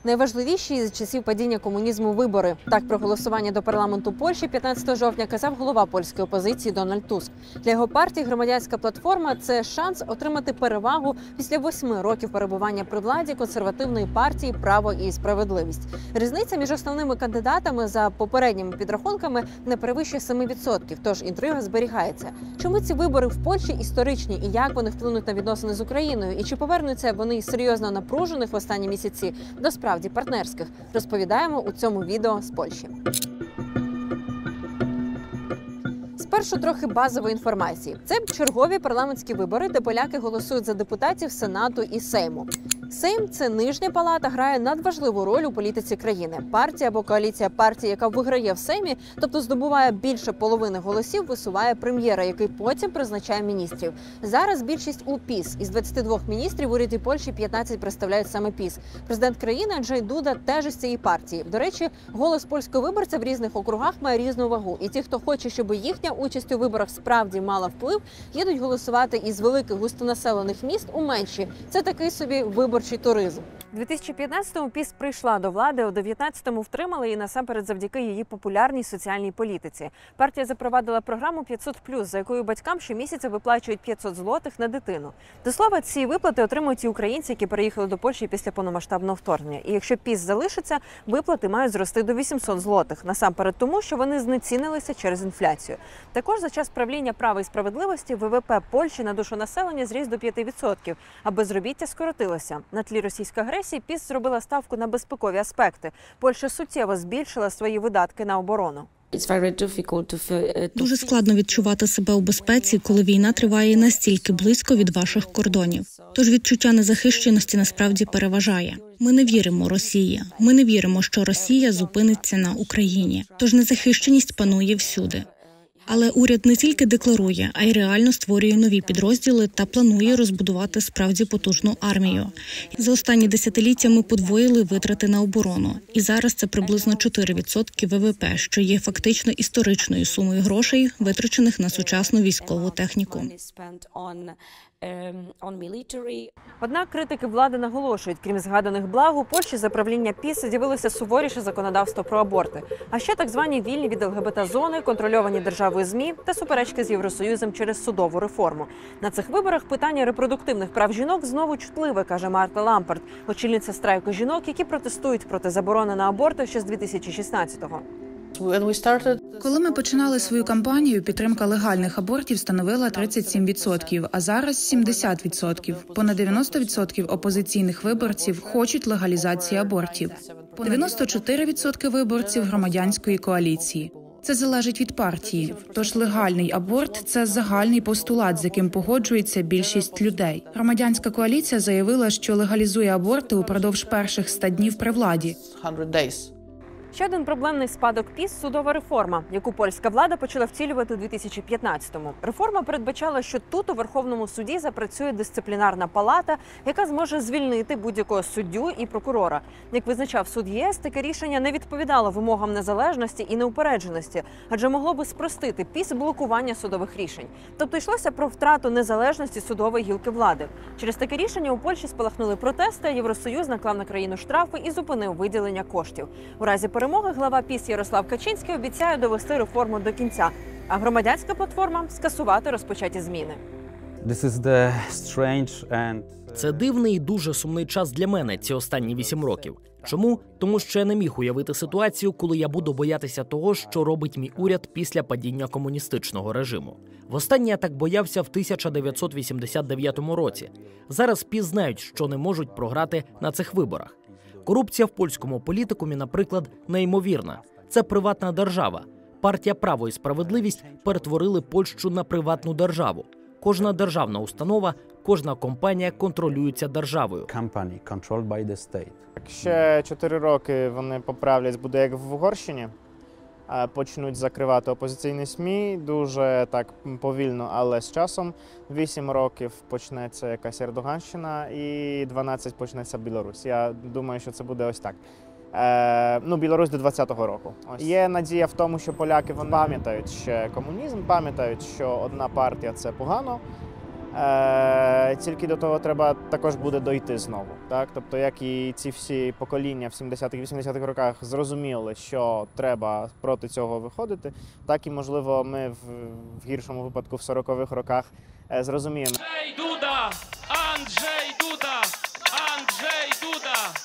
Найважливіші з часів падіння комунізму вибори. Так про голосування до парламенту Польщі 15 жовтня казав голова польської опозиції Дональд Туск. Для його партії «Громадянська платформа» – це шанс отримати перевагу після 8 років перебування при владі консервативної партії «Право і справедливість». Різниця між основними кандидатами за попередніми підрахунками не перевищує 7%, тож інтрига зберігається. Чому ці вибори в Польщі історичні і як вони вплинуть на відносини з Україною? І чи повернуться вони серйозно напружених в останні місяці до справді партнерських, розповідаємо у цьому відео з Польщі. Спершу трохи базової інформації. Це чергові парламентські вибори, де поляки голосують за депутатів Сенату і Сейму. Сейм – це нижня палата, грає надважливу роль у політиці країни. Партія або коаліція партій, яка виграє в Сеймі, тобто здобуває більше половини голосів, висуває прем'єра, який потім призначає міністрів. Зараз більшість у ПіС. Із 22 міністрів в уряді Польщі 15 представляють саме ПіС. Президент країни Анджей Дуда теж із цієї партії. До речі, голос польського виборця в різних округах має різну вагу. І ті, хто хоче, щоб їхня участь у виборах справді мала вплив, їдуть голосувати із великих густонаселених міст у менші. Це такий собі виборчий туризм. У 2015-му ПіС прийшла до влади, у 2019-му втримали її насамперед завдяки її популярній соціальній політиці. Партія запровадила програму 500+, за якою батькам щомісяця виплачують 500 злотих на дитину. До слова, ці виплати отримують і українці, які переїхали до Польщі після повномасштабного вторгнення. І якщо ПіС залишиться, виплати мають зрости до 800 злотих. Насамперед тому, що вони знецінилися через інфляцію. Також за час правління «Права і справедливості» ВВП Польщі на душу населення зріс до 5%, а безробіття скоротилося. На тлі російської агресії ПіС зробила ставку на безпекові аспекти. Польща суттєво збільшила свої видатки на оборону. Дуже складно відчувати себе у безпеці, коли війна триває настільки близько від ваших кордонів. Тож відчуття незахищеності насправді переважає. Ми не віримо Росії. Ми не віримо, що Росія зупиниться на Україні. Тож незахищеність панує всюди. Але уряд не тільки декларує, а й реально створює нові підрозділи та планує розбудувати справді потужну армію. За останні десятиліття ми подвоїли витрати на оборону. І зараз це приблизно 4% ВВП, що є фактично історичною сумою грошей, витрачених на сучасну військову техніку. Однак критики влади наголошують, крім згаданих благ, у Польщі за правління ПіС з'явилося суворіше законодавство про аборти. А ще так звані вільні від ЛГБТ-зони, контрольовані державою ЗМІ та суперечки з Євросоюзом через судову реформу. На цих виборах питання репродуктивних прав жінок знову чутливе, каже Марта Лампарт, очільниця страйку жінок, які протестують проти заборони на аборти ще з 2016-го. Коли ми починали свою кампанію, підтримка легальних абортів становила 37%, а зараз 70%. Понад 90% опозиційних виборців хочуть легалізації абортів. 94% виборців громадянської коаліції. Це залежить від партії. Тож легальний аборт – це загальний постулат, з яким погоджується більшість людей. Громадянська коаліція заявила, що легалізує аборти упродовж перших 100 днів при владі. Ще один проблемний спадок ПіС – судова реформа, яку польська влада почала втілювати у 2015-му. Реформа передбачала, що тут у Верховному суді запрацює дисциплінарна палата, яка зможе звільнити будь-якого суддю і прокурора. Як визначав суд ЄС, таке рішення не відповідало вимогам незалежності і неупередженості, адже могло би спростити ПіС блокування судових рішень. Тобто йшлося про втрату незалежності судової гілки влади. Через таке рішення у Польщі спалахнули протести, Євросоюз наклав на країну штрафи і зупинив виділення коштів. У разі перемоги глава ПіС Ярослав Качинський обіцяє довести реформу до кінця, а громадянська платформа – скасувати розпочаті зміни. Це дивний і дуже сумний час для мене ці останні 8 років. Чому? Тому що я не міг уявити ситуацію, коли я буду боятися того, що робить мій уряд після падіння комуністичного режиму. Востаннє я так боявся в 1989 році. Зараз ПіС знають, що не можуть програти на цих виборах. Корупція в польському політикумі, наприклад, неймовірна. Це приватна держава. Партія «Право і справедливість» перетворили Польщу на приватну державу. Кожна державна установа, кожна компанія контролюється державою. Ще 4 роки вони поправлять, буде як в Угорщині. Почнуть закривати опозиційні СМІ, дуже так повільно, але з часом. 8 років почнеться якась Ердоганщина і 12 почнеться Білорусь. Я думаю, що це буде ось так. Білорусь до 2020 року. Є надія в тому, що поляки пам'ятають ще комунізм, пам'ятають, що одна партія – це погано, Тільки до того треба також буде дойти знову. Так? Тобто, як і ці всі покоління в 70-х-80-х роках зрозуміли, що треба проти цього виходити, так і, можливо, ми в гіршому випадку в 40-х роках зрозуміємо. Анджей Дуда! Анджей Дуда! Анджей Дуда!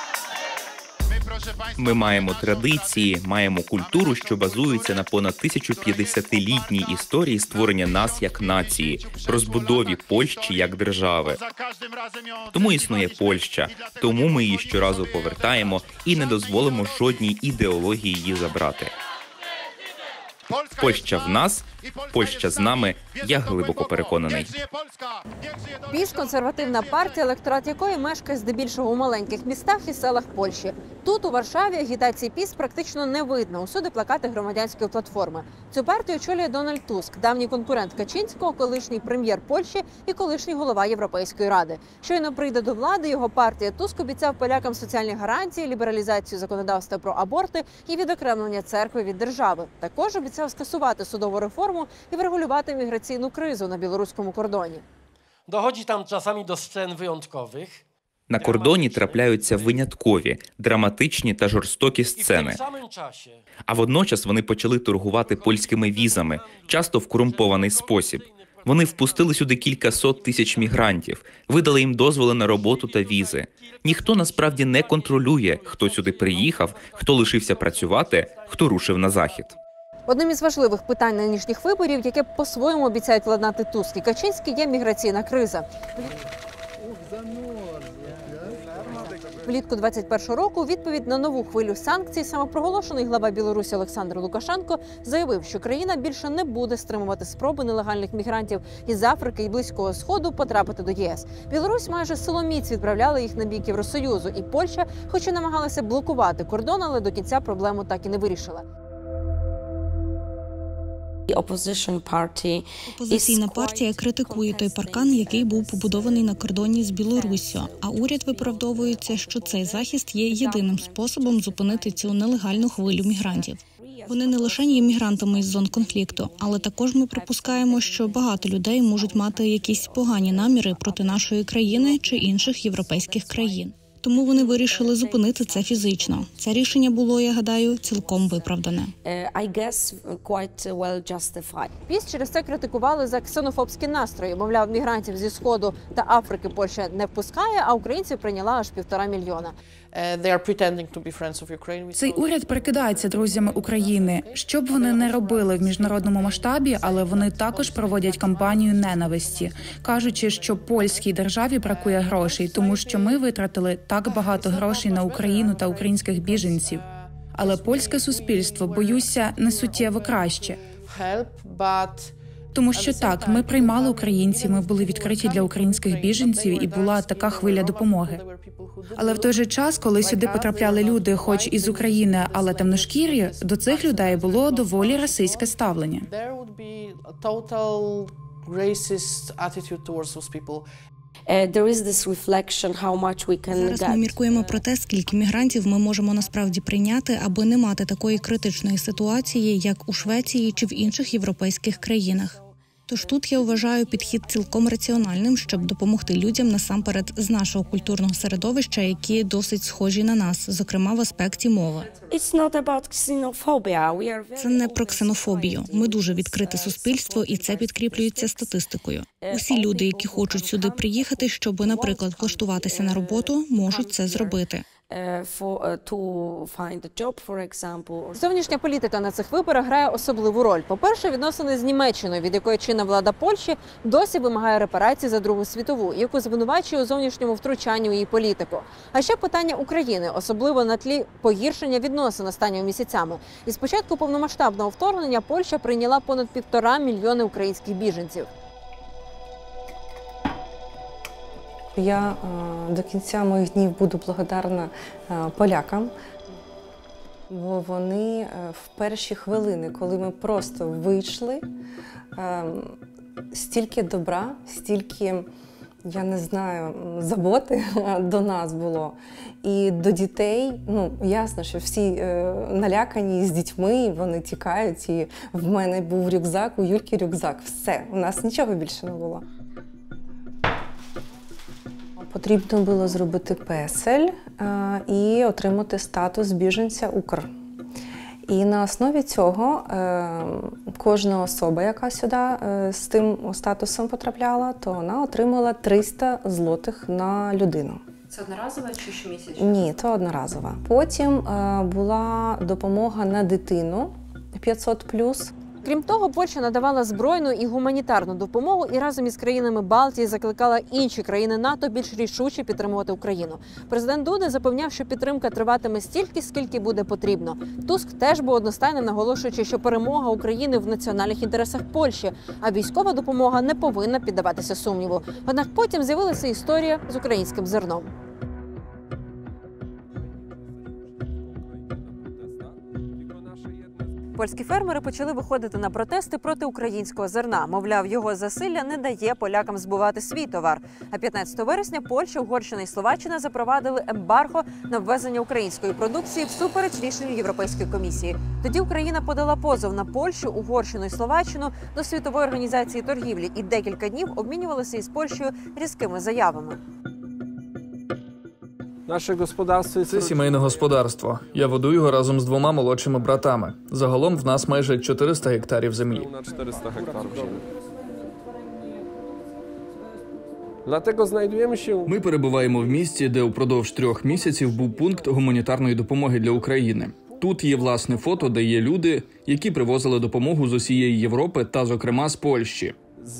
Ми маємо традиції, маємо культуру, що базується на понад 1050-літній історії створення нас як нації, розбудові Польщі як держави. Тому існує Польща, тому ми її щоразу повертаємо і не дозволимо жодній ідеології її забрати. Польща в нас, Польща з нами, я глибоко переконаний. PiS – консервативна партія, електорат якої мешкає здебільшого у маленьких містах і селах Польщі. Тут, у Варшаві, агітації PiS практично не видно. Усюди плакати громадянської платформи. Цю партію очолює Дональд Туск, давній конкурент Качинського, колишній прем'єр Польщі і колишній голова Європейської ради. Щойно прийде до влади, його партія Туск обіцяв полякам соціальні гарантії, лібералізацію законодавства про аборти і відокремлення церкви від держави. Також обіцяв скасувати судову реформу і врегулювати міграційну кризу на білоруському кордоні. Dochodzi tam czasami do scen wyjątkowych. На кордоні трапляються виняткові, драматичні та жорстокі I w сцени. tym samym czasie А водночас вони почали торгувати польськими візами, часто в корумпований спосіб. Вони впустили сюди кількасот тисяч мігрантів, видали їм дозволи на роботу та візи. Ніхто насправді не контролює, хто сюди приїхав, хто лишився працювати, хто рушив на захід. Одним із важливих питань нинішніх виборів, яке по-своєму обіцяють владнати Туск і Качинський, є міграційна криза. Влітку 2021 року у відповідь на нову хвилю санкцій самопроголошений глава Білорусі Олександр Лукашенко заявив, що країна більше не буде стримувати спроби нелегальних мігрантів із Африки і Близького Сходу потрапити до ЄС. Білорусь майже силоміць відправляла їх на бік Євросоюзу, і Польща, хоч і намагалася блокувати кордон, але до кінця проблему так і не вирішила. Опозиційна партія критикує той паркан, який був побудований на кордоні з Білоруссю, а уряд виправдовується, що цей захист є єдиним способом зупинити цю нелегальну хвилю мігрантів. Вони не лише є мігрантами із зон конфлікту, але також ми припускаємо, що багато людей можуть мати якісь погані наміри проти нашої країни чи інших європейських країн. Тому вони вирішили зупинити це фізично. Це рішення було, я гадаю, цілком виправдане. PiS через це критикували за ксенофобські настрої. Мовляв, мігрантів зі Сходу та Африки Польща не впускає, а українців прийняла аж 1,5 мільйона. Цей уряд прикидається друзями України. Що б вони не робили в міжнародному масштабі, але вони також проводять кампанію ненависті, кажучи, що польській державі бракує грошей, тому що ми витратили так багато грошей на Україну та українських біженців. Але польське суспільство, боюся, не суттєво краще. Тому що так, ми приймали українців, ми були відкриті для українських біженців і була така хвиля допомоги. Але в той же час, коли сюди потрапляли люди, хоч із України, але темношкірі, до цих людей було доволі расистське ставлення. Зараз ми міркуємо про те, скільки мігрантів ми можемо насправді прийняти, аби не мати такої критичної ситуації, як у Швеції чи в інших європейських країнах. Тож тут я вважаю підхід цілком раціональним, щоб допомогти людям насамперед з нашого культурного середовища, які досить схожі на нас, зокрема в аспекті мови. Це не про ксенофобію. Ми дуже відкрите суспільство, і це підкріплюється статистикою. Усі люди, які хочуть сюди приїхати, щоб, наприклад, влаштуватися на роботу, можуть це зробити. Зовнішня політика на цих виборах грає особливу роль. По-перше, відносини з Німеччиною, від якої чинна влада Польщі досі вимагає репарацій за Другу світову, яку звинувачує у зовнішньому втручанні у її політику. А ще питання України, особливо на тлі погіршення відносин останніми місяцями. І з початку повномасштабного вторгнення Польща прийняла понад 1,5 мільйони українських біженців. Я до кінця моїх днів буду благодарна полякам, бо вони в перші хвилини, коли ми просто вийшли, стільки добра, стільки, я не знаю, заботи до нас було. І до дітей, ясно, що всі налякані з дітьми, вони тікають, і в мене був рюкзак, у Юльки рюкзак. Все, у нас нічого більше не було. Потрібно було зробити песель і отримати статус біженця УКР. І на основі цього кожна особа, яка сюди з тим статусом потрапляла, то вона отримала 300 злотих на людину. Це одноразова чи щомісячна? Ні, це одноразова. Потім була допомога на дитину 500+. Крім того, Польща надавала збройну і гуманітарну допомогу і разом із країнами Балтії закликала інші країни НАТО більш рішуче підтримувати Україну. Президент Дуда запевняв, що підтримка триватиме стільки, скільки буде потрібно. Туск теж був одностайним, наголошуючи, що перемога України в національних інтересах Польщі, а військова допомога не повинна піддаватися сумніву. Однак потім з'явилася історія з українським зерном. Польські фермери почали виходити на протести проти українського зерна. Мовляв, його засилля не дає полякам збувати свій товар. А 15 вересня Польща, Угорщина і Словаччина запровадили ембарго на ввезення української продукції всупереч рішенню Європейської комісії. Тоді Україна подала позов на Польщу, Угорщину і Словаччину до Світової організації торгівлі і декілька днів обмінювалися із Польщею різкими заявами. Це сімейне господарство. Я веду його разом з 2 молодшими братами. Загалом в нас майже 400 гектарів землі. Ми перебуваємо в місті, де упродовж 3 місяців був пункт гуманітарної допомоги для України. Тут є власне фото, де є люди, які привозили допомогу з усієї Європи та, зокрема, з Польщі.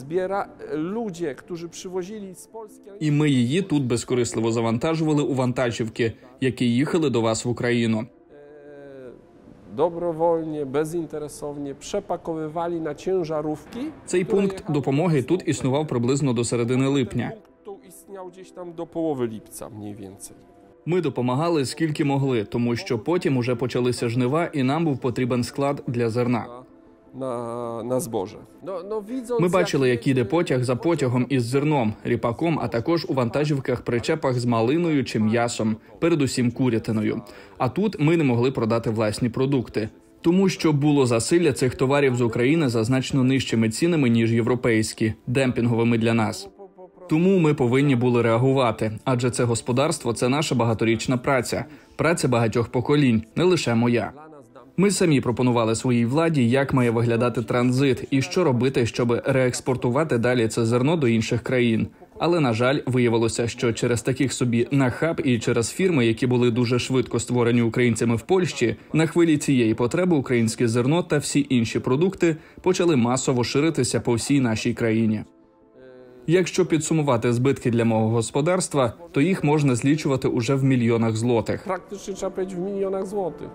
І ми її тут безкорисливо завантажували у вантажівки, які їхали до вас в Україну. Добровольnie, bezinteresownie przepakowywali na ciężarówki. Цей пункт допомоги тут існував приблизно до середини липня. Istniał gdzieś tam do połowy lipca mniej więcej. Ми допомагали скільки могли, тому що потім уже почалися жнива і нам був потрібен склад для зерна. На збоже. Ми бачили, як іде потяг за потягом із зерном, ріпаком, а також у вантажівках причепах з малиною чи м'ясом, передусім курятиною. А тут ми не могли продати власні продукти. Тому що було засилля цих товарів з України за значно нижчими цінами, ніж європейські, демпінговими для нас. Тому ми повинні були реагувати, адже це господарство – це наша багаторічна праця, праця багатьох поколінь, не лише моя. Ми самі пропонували своїй владі, як має виглядати транзит і що робити, щоб реекспортувати далі це зерно до інших країн. Але, на жаль, виявилося, що через таких собі нахаб і через фірми, які були дуже швидко створені українцями в Польщі, на хвилі цієї потреби українське зерно та всі інші продукти почали масово ширитися по всій нашій країні. Якщо підсумувати збитки для мого господарства, то їх можна злічувати уже в мільйонах злотих. Практично trzeba powiedzieć w milionach złotych.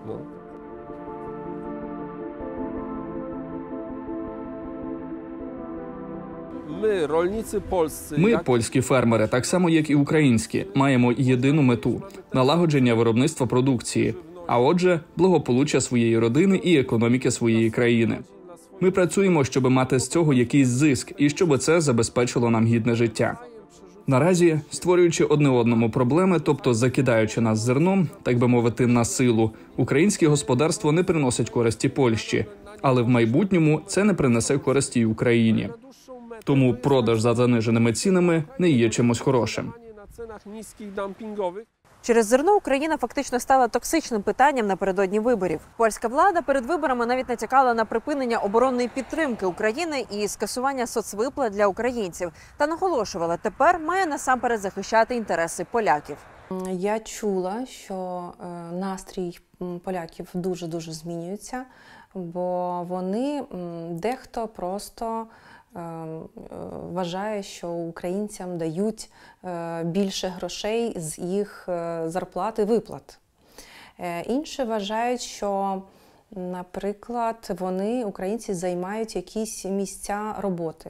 Ми, польські фермери, так само як і українські, маємо єдину мету – налагодження виробництва продукції, а отже, благополуччя своєї родини і економіки своєї країни. Ми працюємо, щоб мати з цього якийсь зиск і щоб це забезпечило нам гідне життя. Наразі, створюючи одне одному проблеми, тобто закидаючи нас зерном, так би мовити, на силу, українське господарство не приносить користі Польщі, але в майбутньому це не принесе користі й Україні. Тому продаж за заниженими цінами не є чимось хорошим. Через зерно Україна фактично стала токсичним питанням напередодні виборів. Польська влада перед виборами навіть натякала на припинення оборонної підтримки України і скасування соцвиплат для українців. Та наголошувала, тепер має насамперед захищати інтереси поляків. Я чула, що настрій поляків дуже-дуже змінюється, бо вони, дехто просто вважає, що українцям дають більше грошей з їх зарплат і виплат. Інші вважають, що, наприклад, українці, займають якісь місця роботи.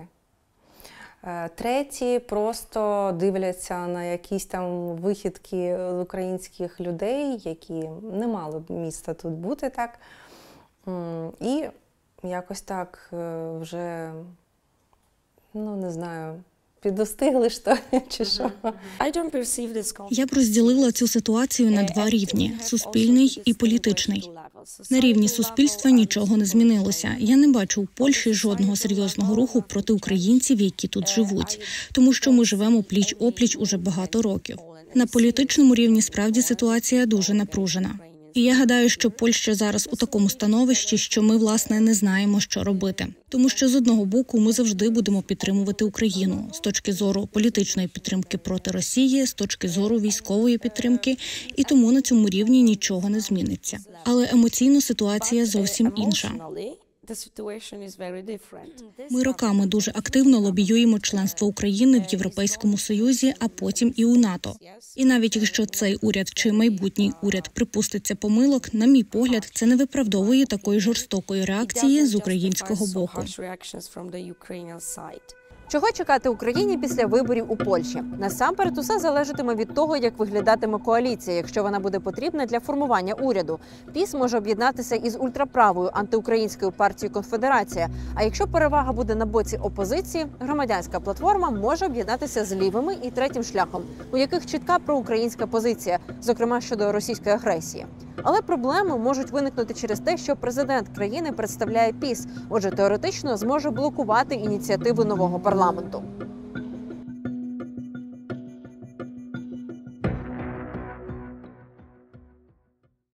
Треті просто дивляться на якісь там вихідки українських людей, які не мали б місця тут бути, так. І якось так вже, не знаю, підостигли, що чи що. Я б розділила цю ситуацію на два рівні – суспільний і політичний. На рівні суспільства нічого не змінилося. Я не бачу у Польщі жодного серйозного руху проти українців, які тут живуть, тому що ми живемо пліч-опліч уже багато років. На політичному рівні справді ситуація дуже напружена. І я гадаю, що Польща зараз у такому становищі, що ми, власне, не знаємо, що робити. Тому що, з одного боку, ми завжди будемо підтримувати Україну з точки зору політичної підтримки проти Росії, з точки зору військової підтримки, і тому на цьому рівні нічого не зміниться. Але емоційно ситуація зовсім інша. Ми роками дуже активно лобіюємо членство України в Європейському Союзі, а потім і у НАТО. І навіть якщо цей уряд чи майбутній уряд припуститься помилок, на мій погляд, це не виправдовує такої жорстокої реакції з українського боку. Чого чекати Україні після виборів у Польщі? Насамперед, усе залежатиме від того, як виглядатиме коаліція, якщо вона буде потрібна для формування уряду. ПІС може об'єднатися із ультраправою антиукраїнською партією «Конфедерація». А якщо перевага буде на боці опозиції, громадянська платформа може об'єднатися з лівими і третім шляхом, у яких чітка проукраїнська позиція, зокрема щодо російської агресії. Але проблеми можуть виникнути через те, що президент країни представляє ПІС, отже, теоретично зможе блокувати ініціативи нового парламенту.